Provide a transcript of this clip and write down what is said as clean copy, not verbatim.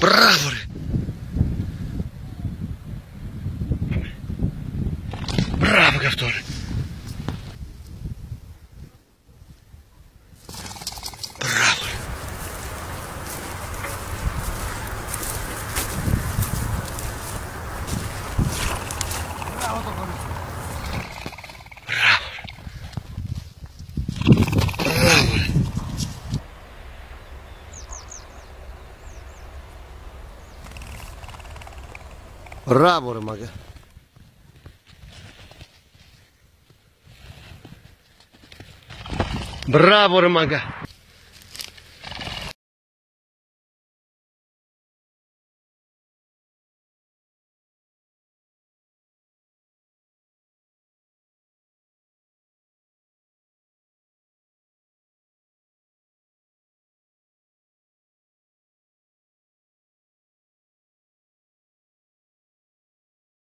Μπράβο ρε. Μπράβο κι αυτό ρε. Μπράβο ρε. Μπράβο το κορίτσι. Μπράβο ρε. Μπράβο ρε. Μπράβο ρε μάγκα. Μπράβο ρε μάγκα.